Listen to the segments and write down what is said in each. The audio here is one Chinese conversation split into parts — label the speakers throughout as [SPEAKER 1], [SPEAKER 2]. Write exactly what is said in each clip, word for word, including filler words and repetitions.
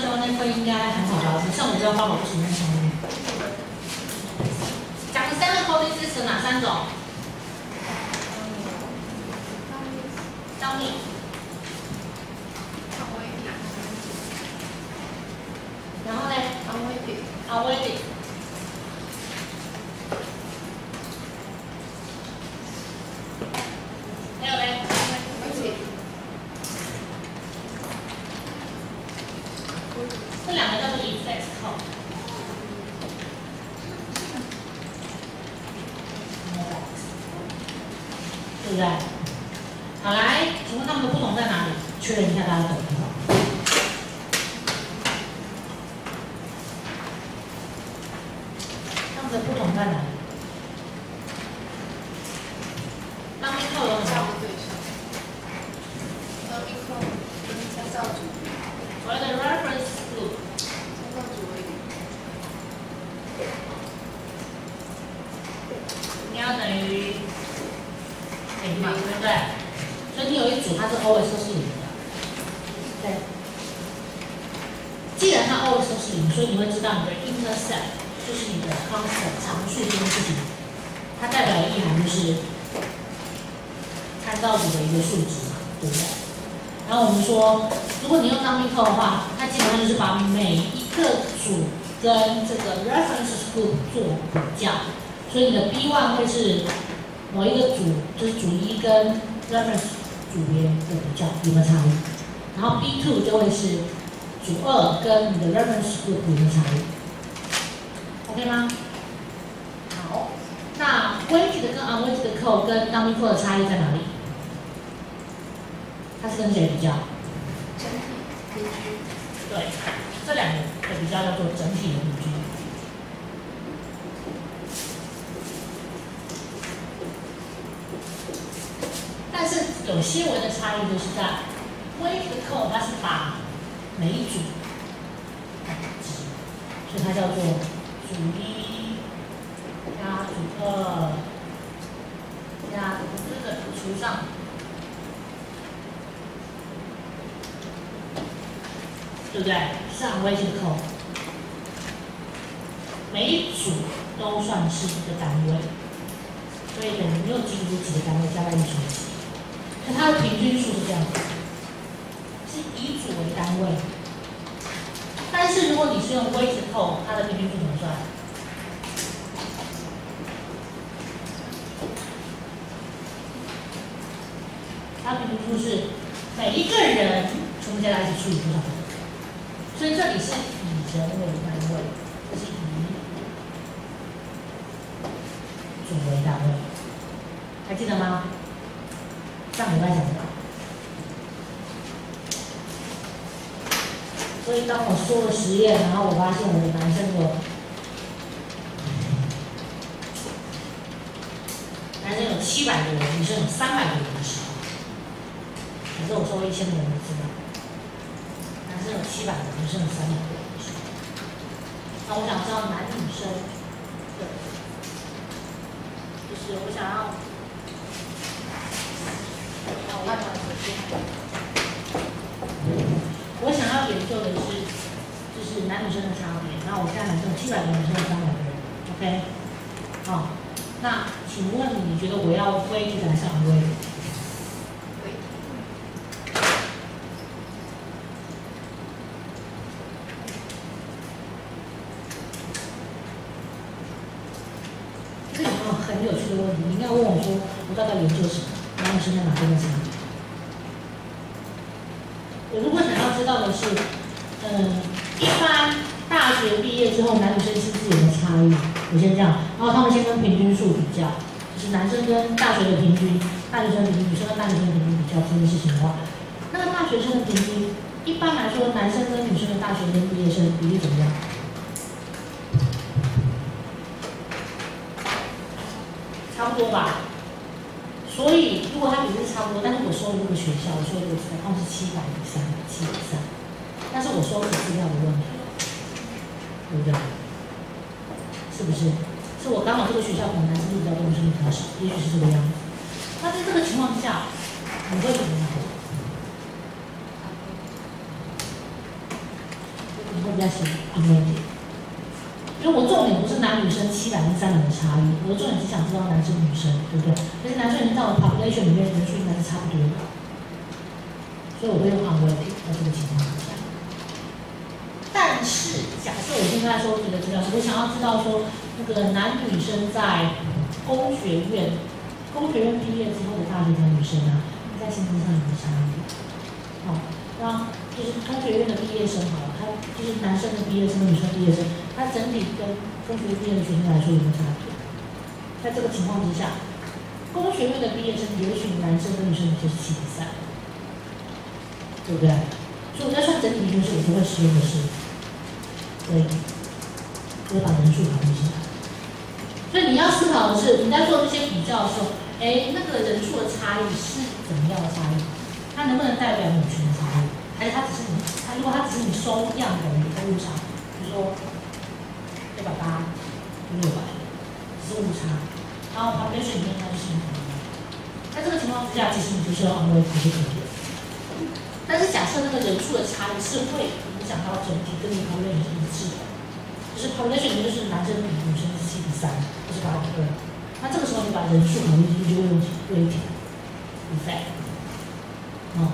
[SPEAKER 1] 最后那份应该很好了解，像我这样方法不行在上面。讲三个 coding system 哪三种？当你。然后呢 ？Awaiting。还有呢？这两个叫做 effect code。对不对？好，来，请问它们的不同在哪里？确认一下，大家懂不懂？它们的不同在哪里？当面扣有什么？
[SPEAKER 2] 当面扣跟参照组，
[SPEAKER 1] 所谓的 reference group。
[SPEAKER 2] 参照组而已。
[SPEAKER 1] 应该等于零嘛，对不对？所以你有一组，它是 always 都是零的。对。既然它 always 都是零，所以你会知道你的 intercept 就是你的 constant 常数这件事情，它代表的意涵就是参照组的一个数值嘛，对不对？然后我们说，如果你用当面扣的话，它基本上就是把每一个组跟这个 reference group 做比较。所以你的 B 一 会是某一个组，就是组一跟 reference 组别的比较有没有差异，然后 B 二 就会是组二跟你的 reference group 有没有差异 ？OK 吗？好，那 weighted 跟 unweighted code 跟 dummy code 的差异在哪里？它是跟谁比较？
[SPEAKER 2] 整体平均。
[SPEAKER 1] 对，这两个的比较叫做整体的平均。但是有些微的差异就是在 weighted code 它是把每一组值，所以它叫做组一加组二加这个除上，对不对？是 unweighted code， 每一组都算是一个单位，所以等于你有几组几个单位加在一起。可它的平均数是这样子，是以组为单位。但是如果你是用 weighted code， 它的平均数怎么算？它平均数是每一个人全部加在一起除以多少？所以这里是以人为单位，这是以组为单位，还记得吗？上礼拜讲的。所以当我做了实验，然后我发现我的男生有男生有七百个人，女生有三百个人的时候，可是我收一千个人的资料，男生有七百个，女生有三百个人的时候，那我想知道男女生的，就是我想要。我想要研究的是，就是男女生的差别。然后我现在男生有七百个，女生有三百个人 ，OK？ 好，那请问你觉得我要weighted还是unweighted？这有没有很有趣的问题？你应该问我说，我大概研究什么？男女生在哪边的差别？我如果想要知道的是，嗯，一般大学毕业之后，男女生是不是有没有差异？我先这样，然后他们先跟平均数比较，就是男生跟大学的平均，大学生平均，女生跟大学生平均比较这件事情的话，那个大学生的平均，一般来说，男生跟女生的大学生毕业生比例怎么样？差不多吧。所以，如果它比例差不多，但是我收的这个学校，我收的这个资料，他们是七百比三，七比三，但是我收的资料的问题，对不对？是不是？是我刚好这个学校可能男生比较多，女生比较少，也许是这个样子。那在这个情况下，你会怎么样？我比较喜欢 unweighted， 因为我重点不是男女生七百跟三百的差异，我的重点是想知道男生女生，对不对？可是男生已经在我的 population 里面人数应该是差不多的，所以我会用 unweighted 在这个情况之下。但是假设我现在收集的资料是，我想要知道说那个男女生在工学院，工学院毕业之后的大学生女生啊，在薪资上有没有差异？好、哦，那就是工学院的毕业生好了，他就是男生的毕业生、女生毕业生，他整体跟工学院毕业的学生来说有没有差别？在这个情况之下，工学院的毕业生也许男生跟女生就是七比三，对不对？所以我在算整体平均时，我就会使用的是，对，我把人数考虑进来。所以你要思考的是，你在做这些比较的时候，哎，那个人数的差异是怎么样的差异？它能不能代表女权的差异？还是它只是你，它如果它只是你收样本的误差，比如说六百八、六百，只是误差，然后 population 里面它就是一样。在这个情况之下，其实你就是要 unweighted 就可以了。但是假设那个人数的差异是会影响到整体跟你 population 是一致的，就是 population 里面就是男生比女生是七比三，或是八比二，那这个时候你把人数考虑进去，就会用 weighted effect。哦，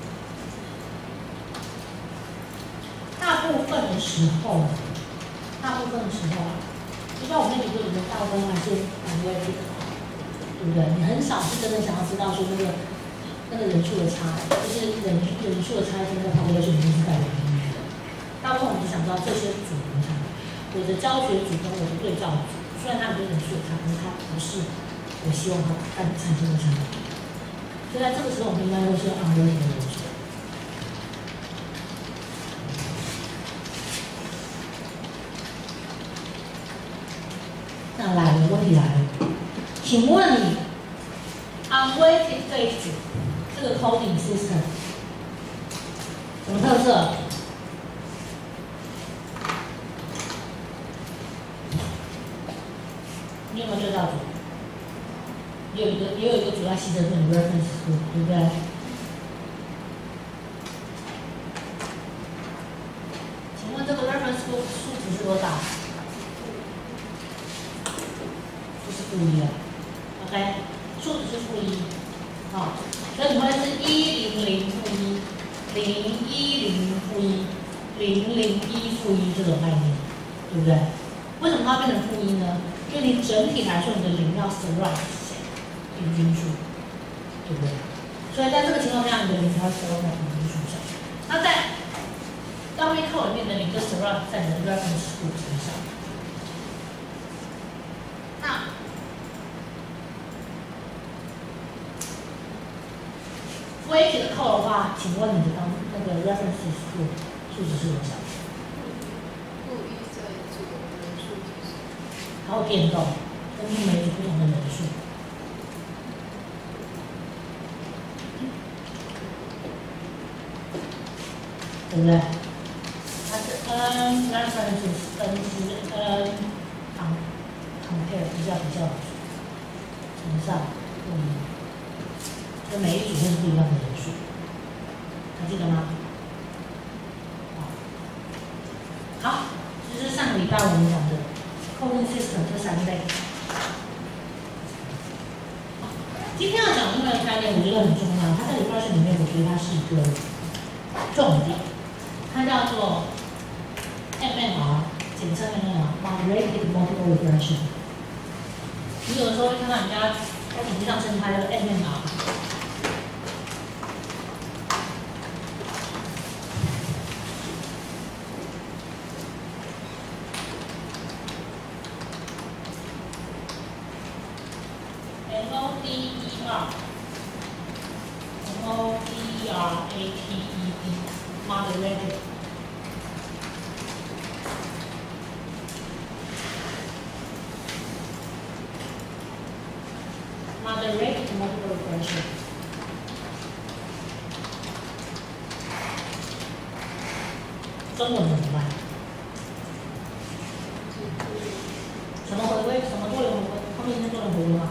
[SPEAKER 1] 大部分的时候，大部分的时候啊，就像我们那里面大部分还是 unweighted， 对不对？你很少是真的想要知道说那个那个人数的差，就是人人数的差异跟那个 population 里面是代表比例的。大部分我们只想知道这些组合差，我的教学组跟我的对照组，虽然它有人数的差，可是它不是我希望它产生的差异。所以在这个时候，我们应该会是 unweighted 的人数。那来了，问题来了，请问你 unweighted 这一组，这个 coding system 什么特色？你有没有对照组？也有一个，也有一个主要吸着这种 reference group， 对不对？请问这个 reference group 数值是多少？就是负一了 ，OK， 数值是负一，好，所以你会是一零零负一，零一零负一，零零一负一这种概念，对不对？为什么它变成负一呢？因为你整体来说，你的零要 surround 谁？平均数，对不对？所以在这个情况下，你的零才会 surround 在平均数上。那在高密扣里面的零就 surround 在你的 reference group 身上。那weighted 扣的话，请问你的当那个 reference group 数值是多少？
[SPEAKER 2] 负一在组人数计算。
[SPEAKER 1] 它会变动，根据每组不同的人数。对不对？它是 n references 分之 n compare 比较比较乘上负一，所以每一组会是不一样的人数，还记得吗？好，这是上个礼拜我们讲的 coding system 这三类。今天要讲的另外一个概念，我觉得很重要，它在 regression 里面，我觉得它是一个重点。它叫做 M M R， 简称 M M R，Moderated Multiple Regression。你有的时候会看到人家在手机上称它叫 M M R。M O D E R，M O D E R A T E D，Moderated。Moderated multiple regression。中文怎么办？什么回归？什么多元回归？后面是多元回归吗？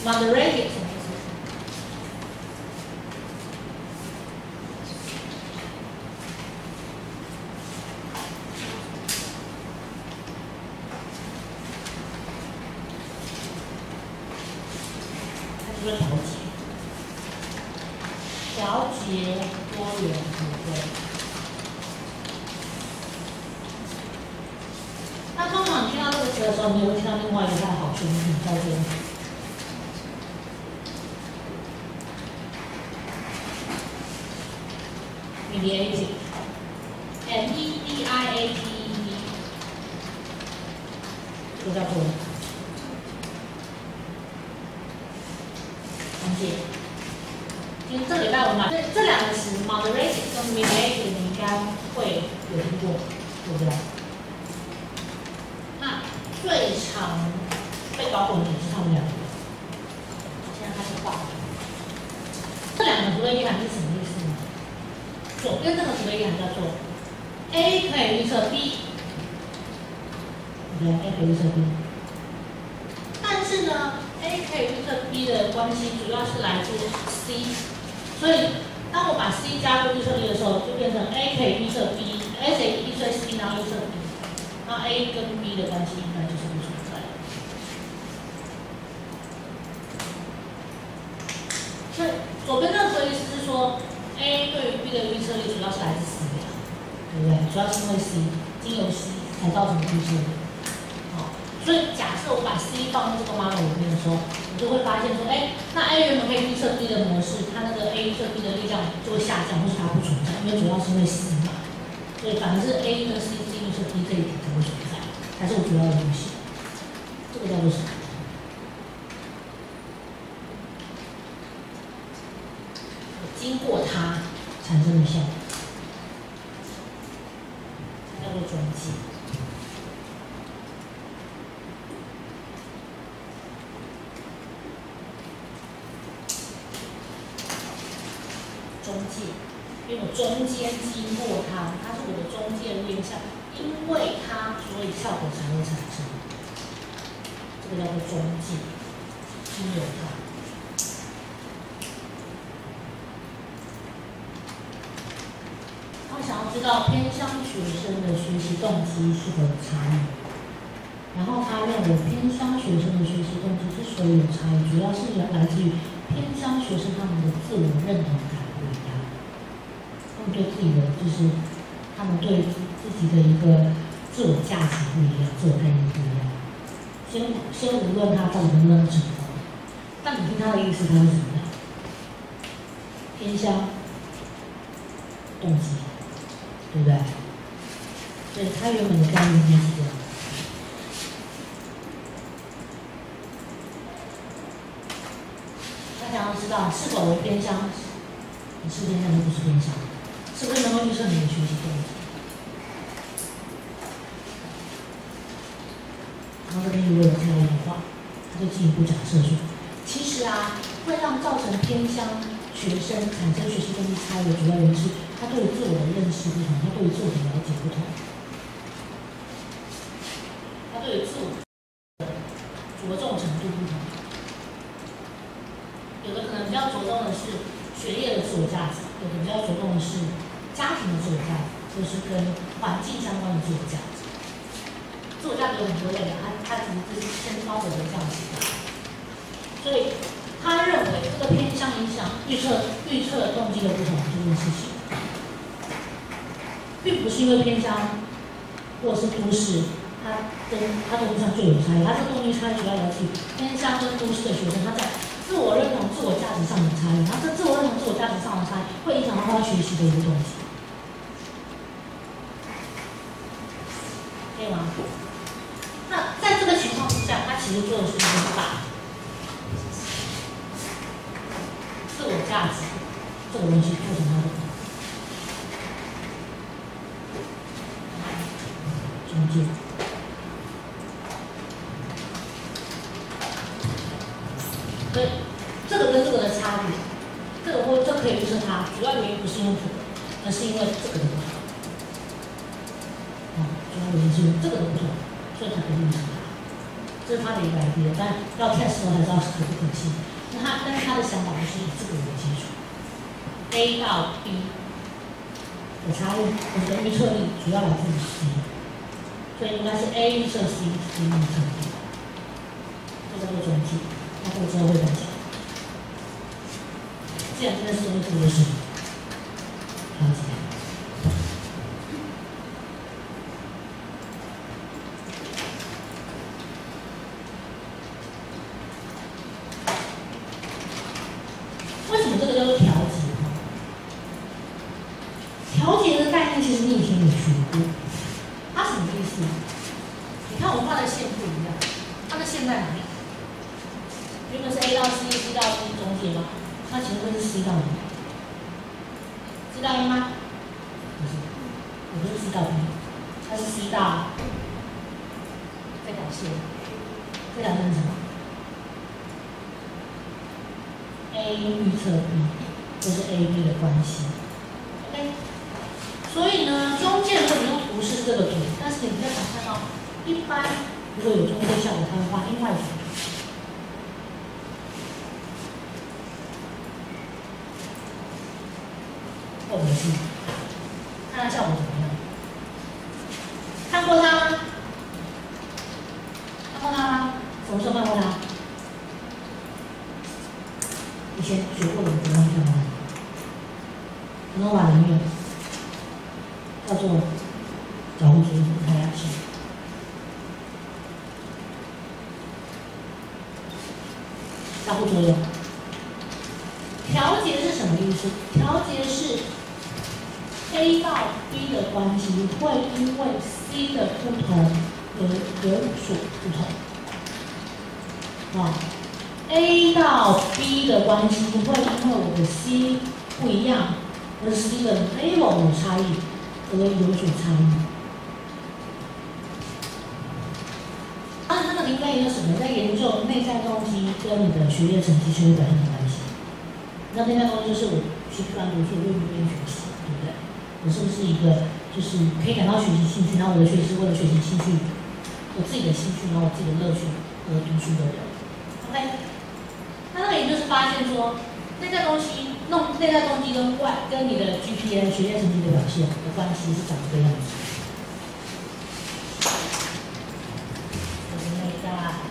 [SPEAKER 1] ？moderated 什么意思？它就是调节，调节多元组合。那通常你听到这个词的时候，你也会听到另外一个它的好处，就是叫做mediated，M E D I A T E， 这个叫做中介。其实这礼拜我们把这这两个词 moderated 跟 mediated 你应该会有听过，对不对？那最常被搞混的也是他们两个。现在开始画。这两个组对意涵是什么意思呢？左边这个组对意涵叫做 A 可以预测 B， 对 ，A 可以预测 B。但是呢 ，A 可以预测 B 的关系主要是来自 C， 所以当我把 C 加入预测力的时候，就变成 A 可以预测 B，S 可以预测 C， 然后预测 B。那 A 跟 B 的关系应该就是不存在的。所以左边这个意思是说 ，A 对于 B 的预测力主要是来自 C 的，对不对？主要是因为 C 经由 C 才造成的预测力。好，所以假设我把 C 放在这个 model 里面的时候，我就会发现说，哎，那 A 原本可以预测 B 的模式，它那个 A 预测 B 的力量就会下降，或是它不存在，因为主要是因为 C 嘛。所以反而是 A 跟 C 预测 B 这一点才会存在，才是我主要的东西。这个叫做什么？经过它产生的效果，叫做中介。中介。因为我中间经过它，它是我的中介面向，因为它，所以效果才会产生。这个叫做中介，经由它。他想要知道偏乡学生的学习动机是否有差异，然后他认为偏乡学生的学习动机之所以有差异，主要是来自于偏乡学生他们的自我认同感不一样。他们对自己的就是他们对自己的一个自我价值不一样，自我概念不一样。先先无论他到底能不能成功，但你听他的意思，他是怎么样？偏向动机，对不对？所以他原本的概念应该是这样。他想要知道是否为偏向，你是偏向还是不是偏向？是不是能够预测你的学习动机？然后这边如果有这样的话，他就进一步假设说，其实啊，会让造成偏乡学生产生学习动机差异的主要原因是，他对于自我的认识不同，他对于自我的了解不同，他对于自我的着重程度不同。有的可能比较着重的是学业的自我价值，有的比较着重的是家庭的自我价值，就是跟环境相关的自我价值。自我价值有很多类的，它它只是先包围的这样子的。所以他认为这个偏向影响预测预测动机的不同这件事情，并不是因为偏向或者是都市，它跟它动机上就有差异。它这个动机差异主要来自于偏向跟都市的学生，他在自我认同、自我价值上的差异，然后这自我认同、自我价值上的差异会影响到他学习的一个动机，可以吗？那在这个情况之下，他其实做的是就是把自我价值这个东西做成他的中介。所以这个跟这个的差别，这个或这可以预测它，主要原因不是因为这个，而是因为这个的不同。啊，主要原因是因为这个的不同，所以才可以预测它。 这是他的一个 idea， 但要 test 的时候才知道是可不可行。那他，但是他的想法就是以这个为基础 ，A 到 B 的差异，我们的预测力主要来自于 C， 所以应该是 A 预测 C，C 预测 B， 这叫做总体。那这个之后会再讲。既然这是中途的事，了解。为什么这个叫做调节？调节的概念其实你以前有学过，它什么意思？你看我画的线不一样，它的线在哪里？原本是 A 到 C，C 到 D 中间吗？那其实会是 C 到 D，C 到 A 吗？不是，也不是 C 到 B， 它是 C 到这条线，这条线是什么？A 预测 B， 这是 A B 的关系。OK， 所以呢，中间如果你用图示这个图，但是你可以想象到，一般如果有中间效果，它会画另外一种图。或者是看它效果怎么样？看过它吗？看过它吗？什么时候看过它？以前学过的不用看吗？NOVA里面叫做交互作用太阳系。交互作用。调节是什么意思？调节是 A 到 B 的关系会因为 C 的不同而有所不同。啊 ，A 到 B 的关系会因为我的 C 不一样，而 C 的 level 有差异而有所差异。啊，那个你在研究什么？在研究内在动机跟你的学业成绩、学业表现的关系。那内在动机就是我去不断读书，愿不愿意学习，对不对？我是不是一个就是可以感到学习兴趣，然后我的学习是为了学习兴趣，我自己的兴趣，然后我自己的乐趣而读书的人。OK， 那那个研究是发现说，内在动机、弄内在动机跟外跟你的 G P A 学业成绩的表现的关系是长这个样子。这是内在。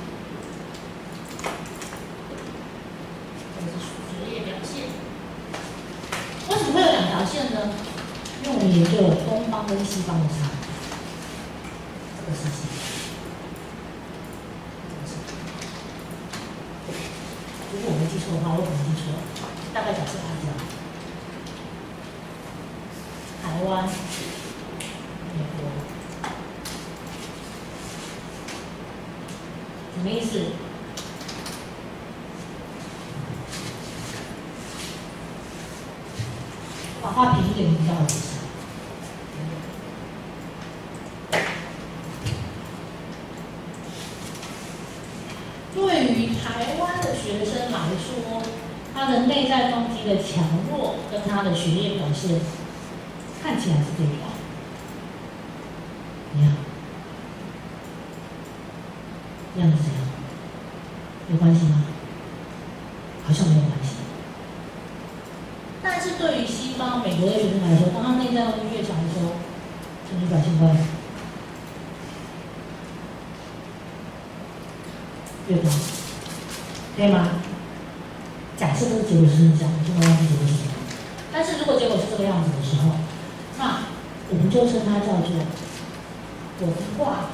[SPEAKER 1] 为什么会有两条线呢？因为我们研究了东方跟西方的差异，这个事情。如果我没记错的话，我可能记错了，大概假设它这样：台湾、美国，什么意思？把画平一点比较好解释。对于台湾的学生来说，他的内在动机的强弱跟他的学业表现看起来是对调。一样，这样是怎样？有关系吗？好像没有关系。但是对于西方、美国的学生来说，当他内在动机越强的时候，成绩表现会越高，可以吗？假设这个结果是这样，我现在忘记结果是什么。但是如果结果是这个样子的时候，那我们就称它叫做文化。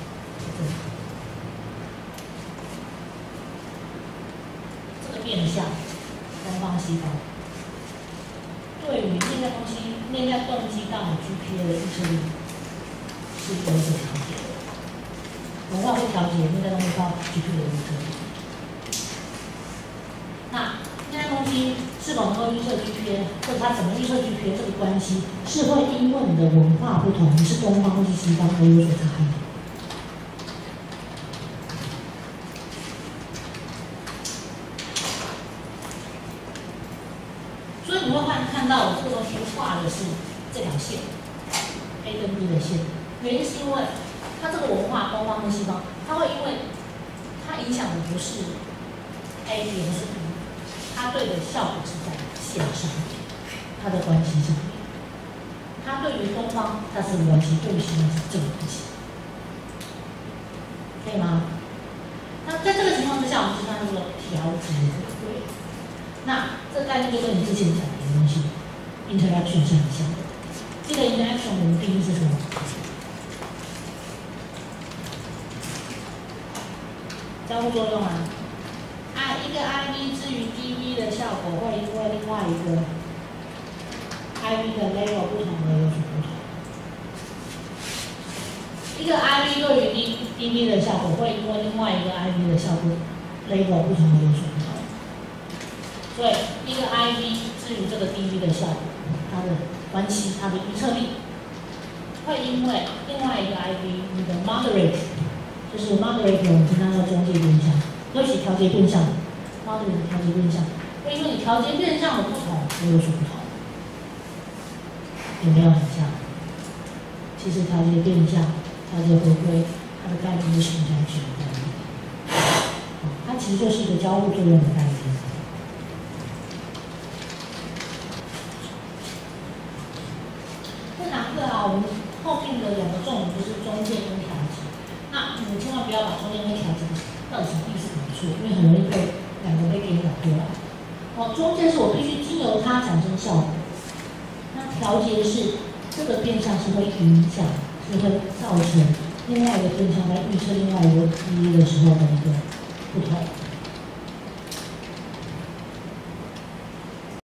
[SPEAKER 1] 这个面向东方西方。对于内在动机、内在动机到你 G P A 的预测力是有所调节的，文化会调节内在动机到 G P A 的预测力。那内在动机是否能够预测 G P A， 或者它怎么预测 G P A 这个关系，是会因为你的文化不同，你是东方或是西方而有所差异。所以你会看看到我这个东西画的是这条线 ，A 跟 B 的线，原因是因为它这个文化东方跟西方，它会因为它影响的不是 A 也不是 B， 它对的效果是在线上面，它的关系上面。它对于东方它是关系，对于西方是正关系，可以吗？那在这个情况之下，我们就叫做调节回归。那这概念就跟你之前讲的东西 interaction 是很像的。这个 interaction 我们定义是什么？交互作用啊。I 一个 I V 之于 D V 的效果会因为另外一个 I V 的 level 不同而有所不同。一个 I V 对于 D D V 的效果会因为另外一个 I V 的效果 level 不同而有所不同。所以一个 I V 至于这个 D V 的效果，它的关系，它的预测力，会因为另外一个 I V 你的 moderate， 就是 moderate 我们经常叫中介变相，对不起，调节变相 ，moderate 调节变相，会因为你调节变相的不同而有所不同。有没有很像？其实调节变相、调节回归，它的概念就是 interaction 的概念。它其实就是一个交互作用的概念。这堂课啊，我们后面的两个重点就是中介跟调节。那你们千万不要把中间跟调节到底什么意思搞错，因为很容易被两个被给搞过来。哦，中介是我必须经由它产生效果。调节是这个变相是会影响，是会造成另外一个变相在预测另外一个 D V 的时候的一个不同。